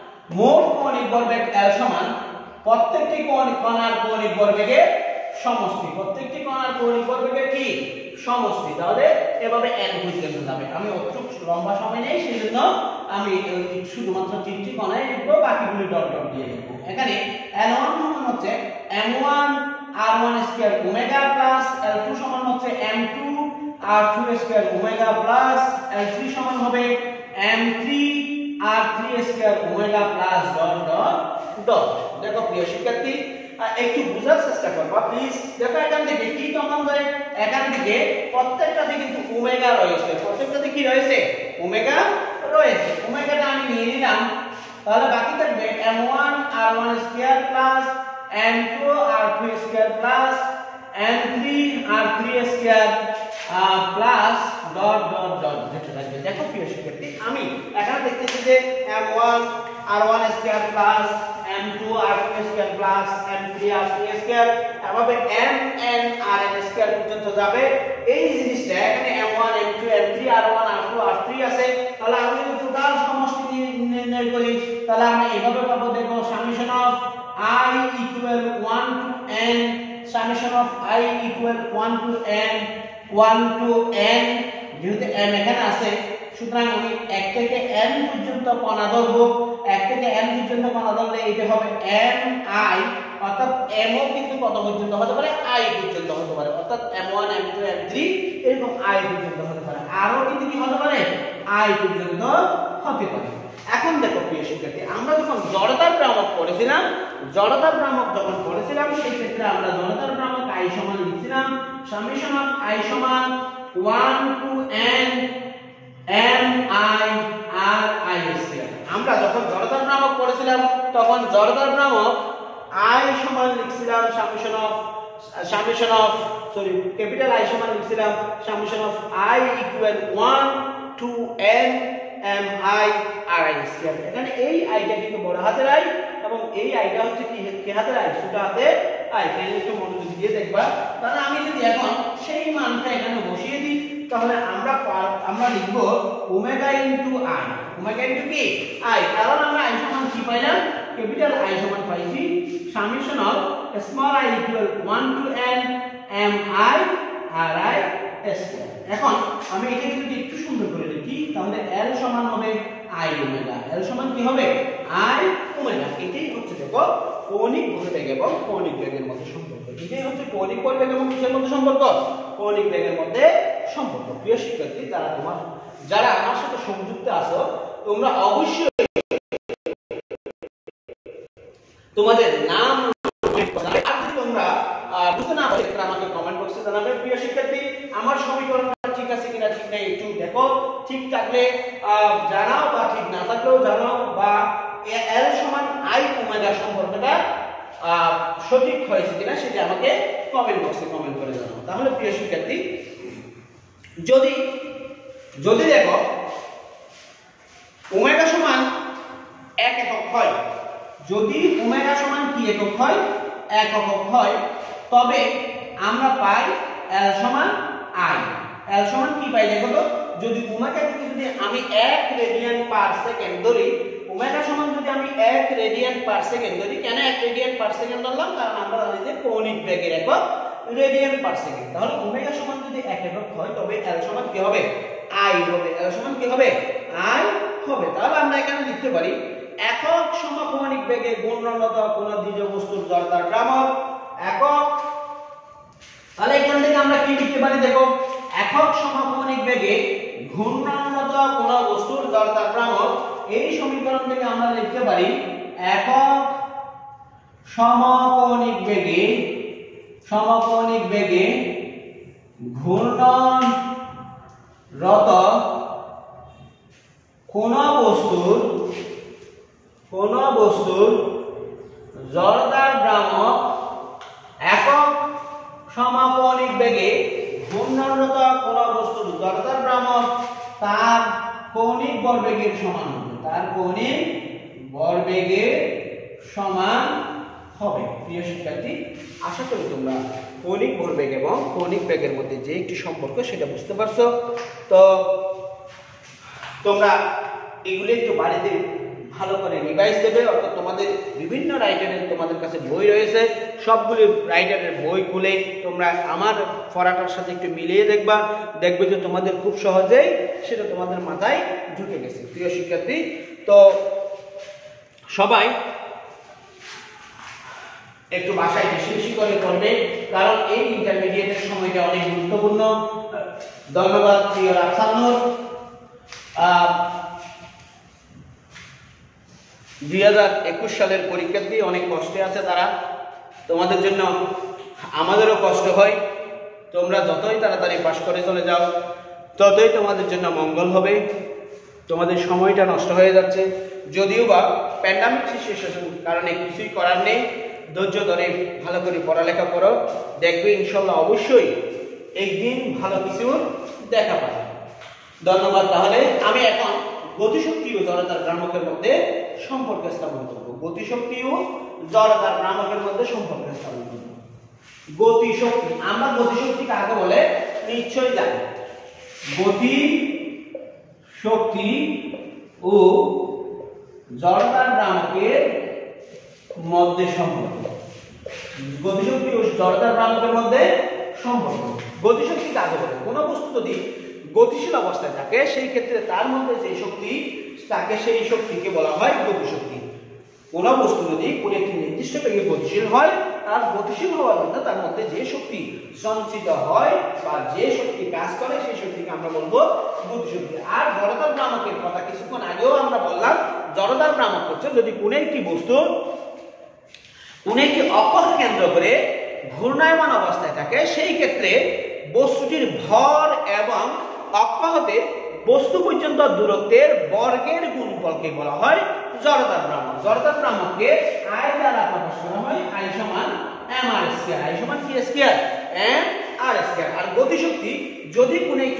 S1: প্রত্যেকটি কণার কৌণিক ভরবেগের সমষ্টি। প্রত্যেকটি কণার কৌণিক ভরবেগের কি সমষ্টি। তাহলে এভাবে n পর্যন্ত যাবে। আমি অতটুকু লম্বা সময় নেই, সেজন্য আমি শুধুমাত্র 3টি কণায় লিখবো, বাকিগুলি ডট ডট দিয়ে লিখবো। এখানে L1 সমান হচ্ছে m1 r1 square omega plus L2 সমান হচ্ছে m2 r2 square omega plus L3 সমান হবে m3 r3 square omega plus dot dot dot. দেখো প্রিয় শিক্ষার্থী, একটু বোঝার চেষ্টা করবা প্লিজ। দেখো এখান থেকে কি কমন হয়, এখান থেকে প্রত্যেকটাতে কিন্তু ওমেগা রয়েছে, প্রত্যেকটাতে কি রয়েছে, ওমেগা রয়েছে। ওমেগাটা আমি নিয়ে নিলাম, তাহলে বাকি থাকবে m1 r1 square plus m2 r2 square plus m3 r3 square plus dot dot dot যেটা থাকবে। দেখো প্রিয় শিক্ষার্থী, আমি এখানে দেখতেছি যে m1 r1 square plus m2 r2 square plus m3 r3 square, এভাবে mn rn স্কয়ার পর্যন্ত যাবে। এই জিনিসটা এখানে m1 m2 m3 r1 r2 r3 আছে, তাহলে আমি যদি টোটাল সমষ্টি নির্ণয় করি তাহলে আমরা এইভাবে পাবো। দেখো summation of i equal 1 to n, summation of i equal 1 to n, যেহেতু m এখানে আছে সুতরাং আমি 1 থেকে n পর্যন্ত কণা ধরবো। 1 থেকে n পর্যন্ত কণা ধরলে এটা হবে mi, অর্থাৎ m ও কিন্তু কত পর্যন্ত হতে পারে, i পর্যন্ত হতে পারে, অর্থাৎ m1 m2 m3 এরকম i পর্যন্ত হতে পারে, আরো কিন্তু কি হতে পারে, i পর্যন্ত হতে পারে। এখন দেখো প্রিয় শিক্ষার্থী, আমরা যখন জড়তার ভ্রামক পড়েছিলাম সেই ক্ষেত্রে আমরা জড়তার ভ্রামক i সমান লিখছিলাম সামেশন অফ i সমান 1 to n mi r i square. আমরা যখন জড়তার ভ্রামক পড়েছিলাম তখন জড়তার ভ্রামক i সমান লিখছিলাম সামেশন অফ ক্যাপিটাল I সমান লিখছিলাম summation of i equal 1 to n mi r i square. এখানে এই i টা কিন্তু বড় হাতের i এবং এই i টা হচ্ছে কি হাতের i, ছোট হাতের i। তাহলে একটু মনোযোগ দিয়ে দেখবা। তাহলে আমি যদি এখন সেই মানটা এখানে বসিয়ে দিই তাহলে আমরা লিখব omega into i। Omega into কি i, কারণ আমরা i সমান কি পাইলাম, ক্যাপিটাল I সমান পাইছি summation of small i equal 1 to n mi r i square. এখন আমি এটাকে যদি একটু সুন্দর করে লিখি তাহলে L সমান হবে i ওমেগা। L সমান কি হবে, i ওমেগা। এটাই হচ্ছে দেখো কৌণিক ভরবেগ এবং কৌণিক বেগের মধ্যে সম্পর্ক। এটাই হচ্ছে কৌণিক ভরবেগ এবং কিসের মধ্যে সম্পর্ক, কৌণিক বেগের মধ্যে সম্পর্ক। প্রিয় শিক্ষার্থী, যারা আমার সাথে সংযুক্ত আছো তোমরা অবশ্যই তোমাদের নাম তোমরা বুঝতে না পারলে আমাকে কমেন্ট বক্সে জানাবে। প্রিয় শিক্ষার্থী, আমার সমীকরণটা ঠিক আছে কিনা ঠিক নেই একটু দেখো, ঠিক থাকলে জানাও বা ঠিক না থাকলেও জানাও, বা L সমান i ওমেগা সম্পর্কটা সঠিক হয়েছে কিনা সেটা আমাকে কমেন্ট বক্সে কমেন্ট করে জানাও। তাহলে প্রিয় শিক্ষার্থী, যদি দেখো ওমেগা সমান 1 একক হয়, যদি ওমেগা সমান কি একক হয়, 1 একক হয়, তবে আমরা পাই L সমান i। L সমান কি পাই দেখো তো, যদি ওমেগাকে যদি আমি 1 রেডিয়ান পার সেকেন্ড ধরি, ওমেগা সমান যদি আমি 1 রেডিয়ান পার সেকেন্ড ধরি, কেন 1 রেডিয়ান পার সেকেন্ড ধরলাম, কারণ আমরা জানি যে কৌণিক বেগের একক রেডিয়ান পার সেকেন্ড। তাহলে ওমেগা সমান যদি 1 একক হয় তবে L সমান কি হবে, i হবে। L সমান কি হবে, i হবে। তাহলে আমরা এখানে লিখতে পারি একক সমকৌণিক বেগে ঘূর্ণনরত কোন দ্বিতীয় বস্তুর জড়তার ভ্রামক একক। তাহলে এখান থেকে আমরা কি লিখতে পারি দেখো, একক সমকৌণিক বেগে ঘূর্ণনরত কোন বস্তুর জড়তার ভ্রামক, এই সমীকরণ থেকে আমরা লিখতে পারি একক সমকৌণিক বেগে ঘূর্ণনরত কোন বস্তুর জড়তার ভ্রামক একক সমাপনিক বেগে ঘূর্ণনরত কোন বস্তুর জড়তার ভ্রামক তার কৌণিক ভরবেগের সমান হবে, তার কৌণিক ভরবেগের সমান হবে। প্রিয় শিক্ষার্থী, আশা করি তোমরা কৌণিক ভরবেগ এবং কৌণিক বেগের মধ্যে যে একটি সম্পর্ক সেটা বুঝতে পারছো। তো তোমরা এগুলো একটু বাড়িতে ভালো করে রিভাইজ দেবে, অর্থাৎ তোমাদের বিভিন্ন রাইটারের তোমাদের কাছে বই রয়েছে, সবগুলি রাইটারের বই খুলে তোমরা আমার পড়াটার সাথে একটু মিলিয়ে দেখবে যে তোমাদের খুব সহজেই সেটা তোমাদের মাথায় ঢুকে গেছে। প্রিয় শিক্ষার্থী, তো সবাই একটু বাসায় বেশি বেশি করে পড়বে, কারণ এই ইন্টারমিডিয়েটের সময়টা অনেক গুরুত্বপূর্ণ। ধন্যবাদ প্রিয় রাফসানুর। 2021 সালের পরীক্ষার্থী অনেক কষ্টে আছে তারা, তোমাদের জন্য আমাদেরও কষ্ট হয়। তোমরা যতই তাড়াতাড়ি পাশ করে চলে যাও ততই তোমাদের জন্য মঙ্গল হবে। তোমাদের সময়টা নষ্ট হয়ে যাচ্ছে, যদিও বা প্যান্ডামিক সিচুয়েশনের কারণে কিছুই করার নেই। ধৈর্য ধরে ভালো করে পড়ালেখা করো, দেখবে ইনশাল্লাহ অবশ্যই একদিন ভালো কিছু দেখা পাবে। ধন্যবাদ। তাহলে আমি এখন গতিশক্তি ও জড়তার ভ্রামকের মধ্যে সম্পর্ক স্থাপন করব। গতিশক্তি ও জড়তার ভ্রামকের মধ্যে সম্পর্ক স্থাপন করব। গতিশক্তি, আমরা গতিশক্তি কাকে বলে নিশ্চয়ই জানি। গতিশক্তি ও জড়তার ভ্রামকের মধ্যে সম্পর্ক। গতিশক্তি ও জড়তার ভ্রামকের মধ্যে সম্পর্ক। গতিশক্তি কাকে বলে? কোন বস্তু যদি গতিশীল অবস্থায় থাকে সেই ক্ষেত্রে তার মধ্যে যে শক্তি থাকে সেই শক্তিকে বলা হয় গতিশক্তি। কোন বস্তু যদি কোন একটি নির্দিষ্ট বেগে গতিশীল হয়, তার গতিশীল হওয়ার জন্য তার মধ্যে যে শক্তি সঞ্চিত হয় বা যে শক্তি কাজ করে সেই শক্তিকে আমরা বলবো গতিশক্তি। আর জড়তার ভ্রামকের কথা কিছুক্ষণ আগেও আমরা বললাম। জড়তার ভ্রামক হচ্ছে যদি কোন একটি বস্তু কোন একটি অক্ষকে কেন্দ্র করে ঘূর্ণায়মান অবস্থায় থাকে, সেই ক্ষেত্রে বস্তুটির ভর এবং অক্ষ হতে বস্তু পর্যন্ত দূরত্বের বর্গের গুণফলকে বলা হয় জড়তার ভ্রামক। জড়তার ভ্রামককে I দ্বারা প্রকাশ করা হয়, I সমান mr স্কয়ার। I সমান কি স্কয়ার? mr square. আর গতিশক্তি যদি কোন একটি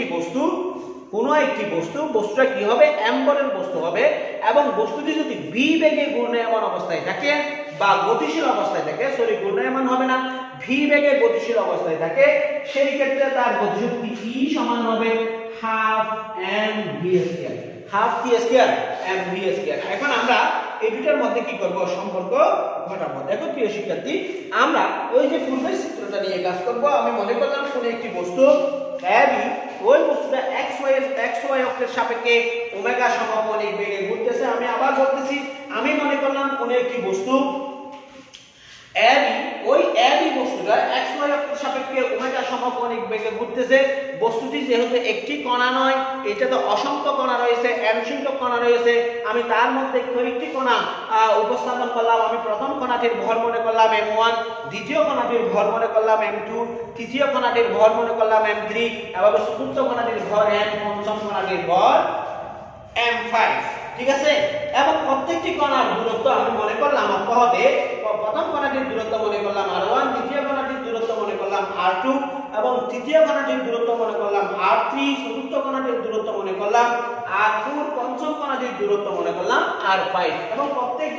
S1: বস্তুটা কি হবে? m বলের বস্তু হবে এবং বস্তুটি যদি v বেগে ঘূর্ণায়মান অবস্থায় থাকে বা গতিশীল অবস্থায় থাকে, ঘূর্ণায়মান হবে না, v বেগে গতিশীল অবস্থায় থাকে, সেই ক্ষেত্রে তার গতিশক্তি E সমান হবে হাফ mv স্কয়ার। হাফ কি স্কয়ার? mv square. এখন আমরা এই দুটার মধ্যে কি করব? সম্পর্ক ঘটাবো। দেখো প্রিয় শিক্ষার্থী, আমরা ওই যে পূর্বের চিত্রটা নিয়ে কাজ করব। আমি মনে করলাম কোন একটি বস্তু AB, ওই বস্তুটা xy অক্ষের সাপেক্ষে ওমেগা সমকোণিক বেগে ঘুরতেছে। আমি আবার বলতেছি, আমি মনে করলাম কোন একটি বস্তু AB, ওই AB বস্তুটা xy অক্ষের সাপেক্ষে ওমেগা সমকোণিক বেগে ঘুরতেছে। বস্তুটি যেহেতু একটি কণা নয়, এটাতে অসংখ্য কণা রয়েছে, n সংখ্যক কণা রয়েছে। আমি তার মধ্যে কয়েকটি কণা উপস্থাপন করলাম। আমি প্রথম কণাটির ভর মনে করলাম m1, দ্বিতীয় কণাটির ভর মনে করলাম m2, তৃতীয় কণাটির ভর মনে করলাম m3, এবং চতুর্থ কণাটির ভর m, পঞ্চম কণাটির ভর m5। ঠিক আছে? এবং প্রত্যেকটি কণার দূরত্ব আমি মনে করলাম অক্ষতে। প্রথম কণাটির দূরত্ব মনে করলাম r1, দ্বিতীয় কণাটির দূরত্ব মনে করলাম r2, এবং তৃতীয় কণাটির দূরত্ব মনে করলাম r3, চতুর্থ কণাটির দূরত্ব মনে করলাম r4, পঞ্চম কণাটির দূরত্ব মনে করলাম r5। এবং প্রত্যেকটি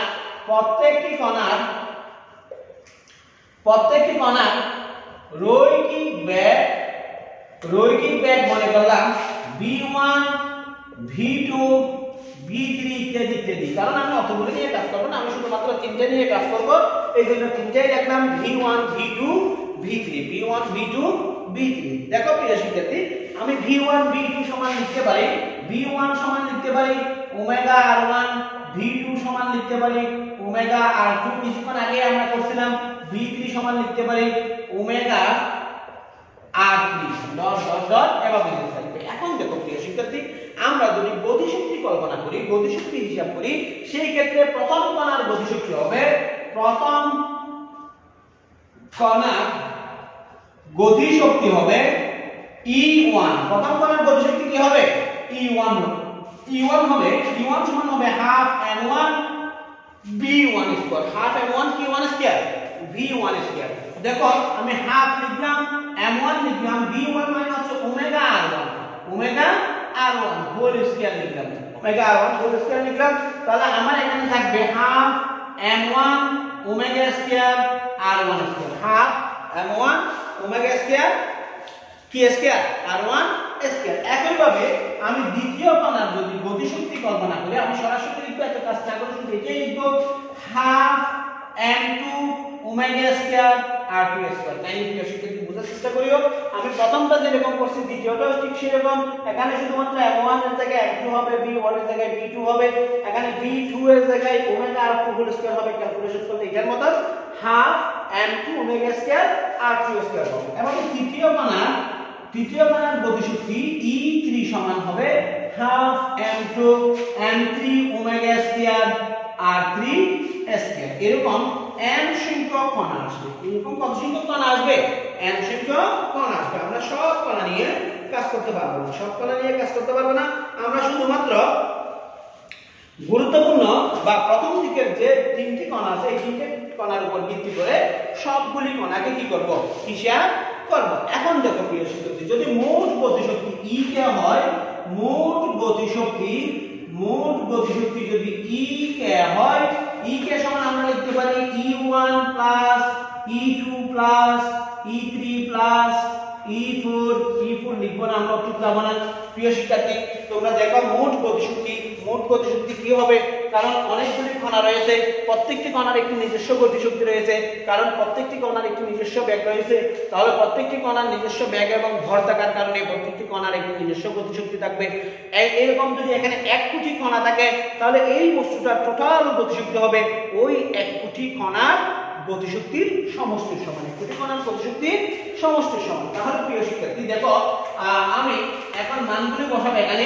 S1: কণার রৈখিক বেগ মনে করলাম v1, v2, v3 ইত্যাদি ইত্যাদি। কারণ আমি অতগুলো নিয়ে কাজ করব না, আমি শুধুমাত্র তিনটে নিয়ে কাজ করব। এই জন্য তিনটেই লিখলাম v1, v2, v3, v1, v2, v3। দেখো প্রিয় শিক্ষার্থী, আমি v1, v2 সমান লিখতে পারি, v1 সমান লিখতে পারি ওমেগা r1, v2 সমান লিখতে পারি ওমেগা r2, কিছুক্ষণ আগে আমরা করছিলাম। v3 সমান লিখতে পারি omega r3 dot dot dot এভাবে লিখতে থাকবে। এখন দেখো প্রিয় শিক্ষার্থী, আমরা যদি গতিশক্তি কল্পনা করি, গতিশক্তি হিসাব করি, সেই ক্ষেত্রে প্রথম কণার গতিশক্তি হবে, প্রথম কণার গতিশক্তি হবে E1। প্রথম কণার গতিশক্তি কি হবে? E1 E1 হবে E1 সমান হবে half m1 b1 square, half m1 q1 square v1 square. দেখো আমি হাফ লিখলাম, m1 লিখলাম, b1 মানে হচ্ছে omega r1, omega r1 whole square লিখলাম, ওমেগা r1 হোল স্কয়ার লিখলাম। তাহলে আমার এখানে থাকবে half m1 omega square r1 square, half m1 omega square কি স্কয়ার r1 স্কয়ার। একই ভাবে আমি দ্বিতীয় কণার যদি গতিশক্তি কল্পনা করি, আমি সরাসরি লিখব, এত কাজ না করে শুধু এটাই লিখব, half m2 omega square r2 square. তাই প্রিয় শিক্ষার্থী বোঝার চেষ্টা করিও, আমি প্রথমটা যেরকম করছি দ্বিতীয়টাও ঠিক সেরকম। এখানে শুধুমাত্র m1 এর জায়গায় m2 হবে, b1 এর জায়গায় b2 হবে, এখানে b2 এর জায়গায় ওমেগা r2 হোল স্কয়ার হবে। ক্যালকুলেশন করলে এটার মত half m2 omega square r2 square হবে। এবং তৃতীয় কণার গতিশক্তি E3 সমান হবে half m2 m3 omega square r3 square. এরকম n সংখ্যক কণা আসবে। এরকম কত সংখ্যক কণা আসবে? n সংখ্যক কণা আসবে। আমরা সব কণা নিয়ে কাজ করতে পারবো না, সব কণা নিয়ে কাজ করতে পারবো না। আমরা শুধুমাত্র গুরুত্বপূর্ণ বা প্রথম দিকের যে তিনটি কণা আছে, এই তিনটি কণার উপর ভিত্তি করে সবগুলি কণাকে কি করব? হিসাব করব। এখন দেখো প্রিয় শিক্ষার্থী, যদি মোট গতিশক্তি E কে হয়, মোট গতিশক্তি যদি E কে হয়, E কে সমান আমরা লিখতে পারি E1 plus E2 plus E3 plus E4 লিখবো না, আমরা ঠিক যাব না। প্রিয় শিক্ষার্থী, তোমরা দেখো মোট গতিশক্তি কি হবে? কারণ অনেকগুলি কণা রয়েছে, প্রত্যেকটি কণার একটি নিজস্ব গতিশক্তি রয়েছে, কারণ প্রত্যেকটি কণার একটি নিজস্ব বেগ রয়েছে। তাহলে প্রত্যেকটি কণার নিজস্ব বেগ এবং ভর থাকার কারণে প্রত্যেকটি কণার একটি নিজস্ব গতিশক্তি থাকবে। এরকম যদি এখানে 1 কোটি কণা থাকে, তাহলে এই বস্তুটার টোটাল গতিশক্তি হবে ওই 1 কোটি কণার গতিশক্তির সমষ্টির সমান, 1 কোটি কণার গতিশক্তির সমষ্টির সমান। তাহলে প্রিয় শিক্ষার্থী দেখো, আমি এখন মানগুলি বসাবো। এখানে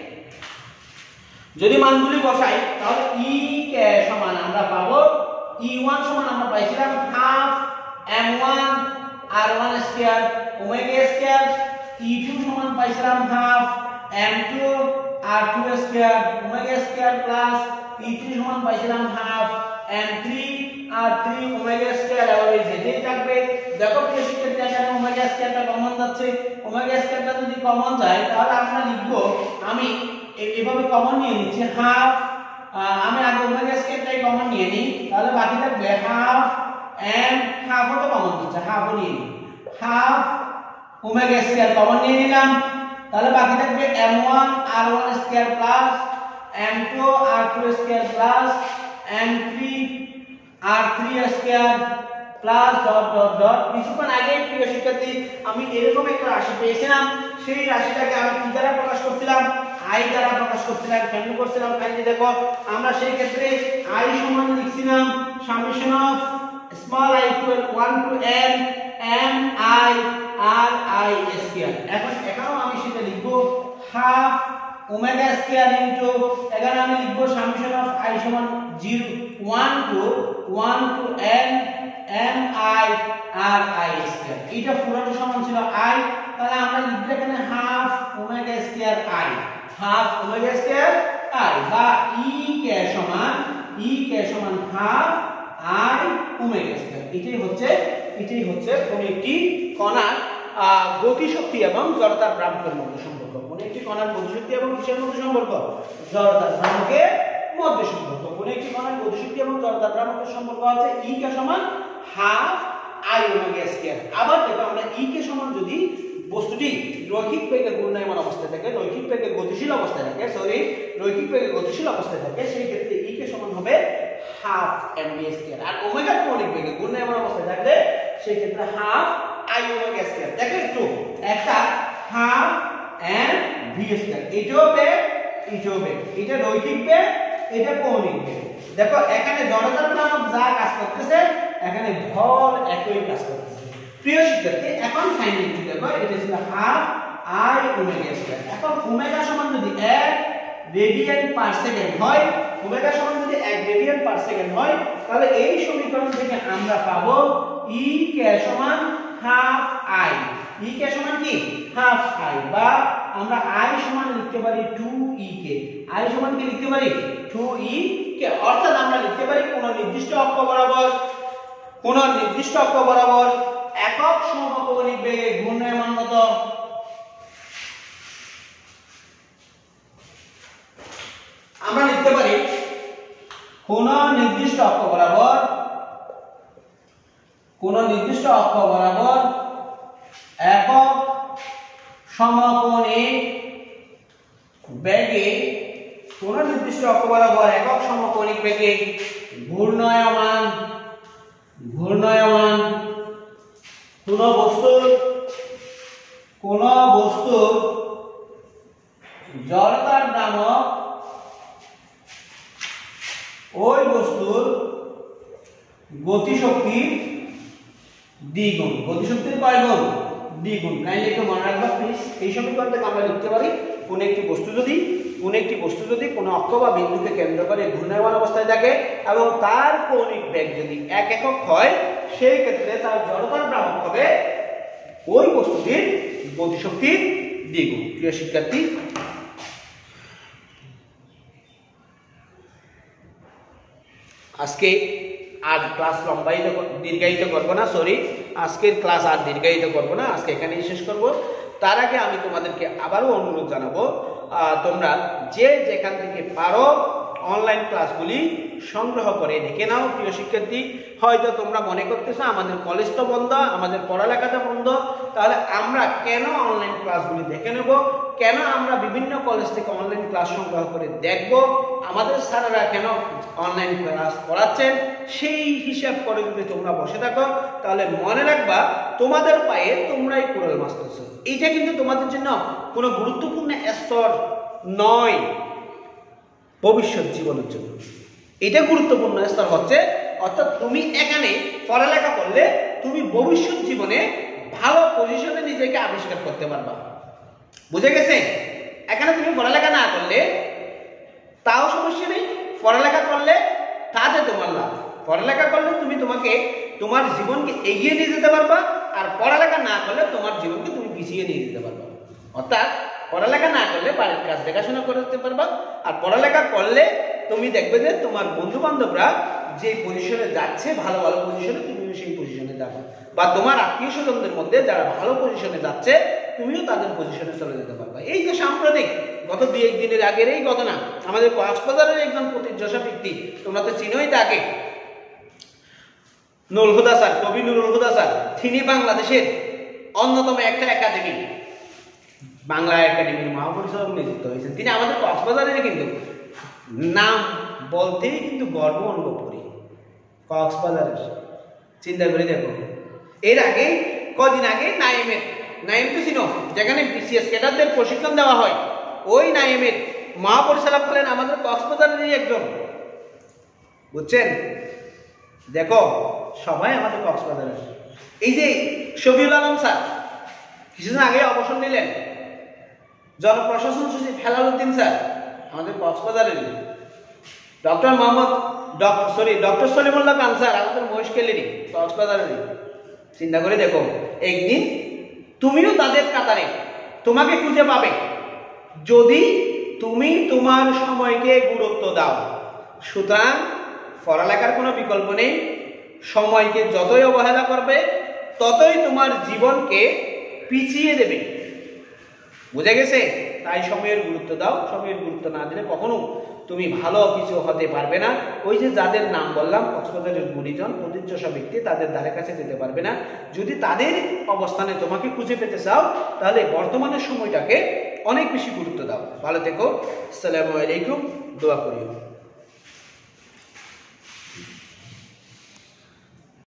S1: যদি মানগুলি বসাই, তাহলে E কে সমান আমরা পাবো, E1 সমান আমরা পাইছিলাম half m1 r1 square omega square, E2 সমান পাইছিলাম half m2 r2 square omega square plus E3 সমান পাইছিলাম half m3 r3 omega square. এভাবে যেতেই থাকবে। দেখো প্রিয় শিক্ষার্থী, এখানে ওমেগা স্কয়ারটা কমন যাচ্ছে, ওমেগা স্কয়ারটা যদি কমন যায়, তাহলে আমরা লিখব, আমি এইভাবে কমন নিয়ে নিচ্ছি হাফ, আমি আগে ওমেগা স্কয়ারটাই কমন নিয়ে নিই, তাহলে বাকি থাকবে হাফ m, হাফও তো কমন দিচ্ছে, হাফও নিয়ে নিই, হাফ ওমেগা স্কয়ার কমন নিয়ে নিলাম, তাহলে বাকি থাকবে m1 r1 square plus m2 r2 square plus m3 r3 square plus dot dot dot. কিছুক্ষণ আগে প্রিয় শিক্ষার্থী আমি এরকম একটা রাশি পেয়েছিলাম, সেই রাশিটাকে আমি কি দ্বারা প্রকাশ করছিলাম? i দ্বারা প্রকাশ করছিলাম। কেন করছিলাম? কাজে দেখো, আমরা সেই ক্ষেত্রে i সমান লিখছিলাম summation of small i equal 1 to n m i r i square. এখন এখানেও আমি সেটা লিখব হাফ ওমেগা স্কয়ার ইনটু, এখানে আমি লিখব সামেশন অফ i সমান 1 to n m i r i square. এটা পুরোটা সমান ছিল i, তাহলে আমরা লিখব এখানে half omega square i, half omega square i, বা E কে সমান হাফ i ওমেগা স্কয়ার। এটাই হচ্ছে কোন একটি কণার গতিশক্তি এবং জড়তার ভ্রামকের মধ্যে সম্পর্ক। কোন একটি কণার গতিশক্তি এবং কিসের মধ্যে সম্পর্ক? জড়তার ভ্রামকের মধ্যে সম্পর্ক। কোন একটি কণার গতিশক্তি এবং জড়তার ভ্রামকের সম্পর্ক আছে E কে সমান হাফ i ওমেগা স্কয়ার। আবার দেখো, আমরা E কে সমান যদি বস্তুটি রৈখিক বেগে ঘূর্ণায়মান অবস্থায় থাকে, রৈখিক বেগে গতিশীল অবস্থায় থাকে, সেই ক্ষেত্রে E কে সমান হবে হাফ mv স্কয়ার। আর ওমেগা কৌণিক বেগে ঘূর্ণায়মান অবস্থায় থাকলে সেই ক্ষেত্রে হাফ i ওমেগা স্কয়ার। দেখো একটু, একটা হাফ mv স্কয়ার, এটাও বেগ, এটা রৈখিক বেগ, এটা কৌণিক বেগ। দেখো এখানে জড়তার ভ্রামক যা কাজ করতেছে, এখানে ভর একই কাজ করতেছে। প্রিয় শিক্ষার্থী, এখন ফাইনালি দেখো, এটা ছিল হাফ i ওমেগা স্কয়ার। এখন ওমেগা সমান যদি 1 রেডিয়ান পার সেকেন্ড হয়, ওমেগা সমান যদি 1 রেডিয়ান পার সেকেন্ড হয়, তাহলে এই সমীকরণ থেকে আমরা পাবো E কে সমান হাফ i, E কে সমান কি হাফ i, বা আমরা i সমান লিখতে পারি 2e কে। i সমান কি লিখতে পারি 2e কে, অর্থাৎ আমরা লিখতে পারি কোন নির্দিষ্ট অক্ষ বরাবর একক সমকৌণিক বেগে ঘূর্ণায়মান কত? আমরা লিখতে পারি কোন নির্দিষ্ট অক্ষ বরাবর একক সমকৌণিক বেগে ঘূর্ণায়মান কোন বস্তুর জড়তার নামক ওই বস্তুর গতিশক্তির দ্বিগুণ। গতিশক্তির কয় গুণ? দ্বিগুণ। কাইন্ডলি একটু মনে রাখবা প্লিজ। এই সমীকরণ থেকে আমরা লিখতে পারি কোন একটি বস্তু যদি কোন অক্ষ বা বিন্দুকে কেন্দ্র করে ঘূর্ণায়মান অবস্থায় থাকে এবং তার কৌণিক বেগ যদি 1 একক হয়, সেই ক্ষেত্রে তার জড়তার ভ্রামক হবে ওই বস্তুটির গতিশক্তির দ্বিগুণ। প্রিয় শিক্ষার্থী, আজকে আর ক্লাস দীর্ঘায়িত করব না, আজকের ক্লাস আর দীর্ঘায়িত করব না, আজকে এখানেই শেষ করব। তার আগে আমি তোমাদেরকে আবারও অনুরোধ জানাবো, তোমরা যে যেখান থেকে পারো অনলাইন ক্লাসগুলি সংগ্রহ করে দেখে নাও। প্রিয় শিক্ষার্থী, হয়তো তোমরা মনে করতেছো আমাদের কলেজ তো বন্ধ, আমাদের পড়ালেখাটা বন্ধ, তাহলে আমরা কেন অনলাইন ক্লাসগুলি দেখে নেব? কেন আমরা বিভিন্ন কলেজ থেকে অনলাইন ক্লাস সংগ্রহ করে দেখব? আমাদের স্যারেরা কেন অনলাইন ক্লাস করাচ্ছেন? সেই হিসাব করে যদি তোমরা বসে থাকো, তাহলে মনে রাখবা তোমাদের পায়ে তোমরাই কুড়াল মারতেছো। এইটা কিন্তু তোমাদের জন্য কোনো গুরুত্বপূর্ণ স্তর নয় ভবিষ্যৎ জীবনের জন্য। এটা গুরুত্বপূর্ণ স্তর হচ্ছে, অর্থাৎ তুমি এখানে পড়ালেখা করলে তুমি ভবিষ্যৎ জীবনে ভালো পজিশনে নিজেকে আবিষ্কার করতে পারবা। বুঝে গেছে? এখানে তুমি পড়ালেখা না করলে তাও সমস্যা নেই, পড়ালেখা করলে তাতে তোমার লাভ। পড়ালেখা করলে তুমি তোমার জীবনকে এগিয়ে নিয়ে যেতে পারবা, আর পড়ালেখা না করলে তোমার জীবনকে তুমি পিছিয়ে নিয়ে যেতে পারবা। অর্থাৎ পড়ালেখা না করলে বাড়ির কাজ দেখাশোনা করতে পারবা, আর পড়ালেখা করলে তুমি দেখবে যে তোমার বন্ধু বান্ধবরা যে পজিশনে যাচ্ছে, ভালো ভালো পজিশনে, তুমিও সেই পজিশনে যাবে, বা তোমার আত্মীয় স্বজনদের মধ্যে যারা ভালো পজিশনে যাচ্ছে তুমিও তাদের পজিশনে চলে যেতে পারবা। এই যে সাম্প্রতিক গত 2-1 দিনের আগের এই ঘটনা, আমাদের কক্সবাজারের একজন প্রতিযশা ব্যক্তি, তোমরা তো চিনোই তাকে, নুরুল হুদা স্যার, কবি নুরুল হুদা স্যার। তিনি বাংলাদেশের অন্যতম একটা একাডেমি, বাংলা একাডেমির মহাপরিচালক নিযুক্ত হয়েছেন। তিনি আমাদের কক্সবাজারের, কিন্তু নাম বলতেই কিন্তু গর্ব অনুভব করি কক্সবাজারের। চিন্তা করে দেখো, এর আগে কদিন আগে নাইম তো ছিল, যেখানে বিসিএস ক্যাডারদের প্রশিক্ষণ দেওয়া হয়, ওই নাইমের মহাপরিচালক হলেন আমাদের কক্সবাজারেরই একজন। বুঝছেন? দেখো, সবাই আমাদের কক্সবাজারের। এই যে শফিউল আলম স্যার কিছুদিন আগে অবসর নিলেন, জনপ্রশাসন সচিব হেলালুদ্দিন স্যার আমাদের কক্সবাজারের। ডক্টর সলিমুল্লাহ খান স্যার আমাদের মহেশখালীরই, কক্সবাজারেরই। চিন্তা করে দেখো, একদিন তুমিও তাদের কাতারে তোমাকে খুঁজে পাবে যদি তুমি তোমার সময়কে গুরুত্ব দাও। সুতরাং পড়ালেখার কোনো বিকল্প নেই। সময়কে যতই অবহেলা করবে ততই তোমার জীবনকে পিছিয়ে দেবে। বুঝে গেছে? তাই সময়ের গুরুত্ব দাও। সময়ের গুরুত্ব না দিলে কখনো তুমি ভালো কিছু হতে পারবে না। ওই যে যাদের নাম বললাম, কক্সবাজারের গুণীজন প্রতিযশা ব্যক্তি, তাদের দ্বারে কাছে যেতে পারবে না। যদি তাদের অবস্থানে তোমাকে খুঁজে পেতে চাও, তাহলে বর্তমানের সময়টাকে অনেক বেশি গুরুত্ব দাও। ভালো থেকো। আসসালামু আলাইকুম। দোয়া করিও।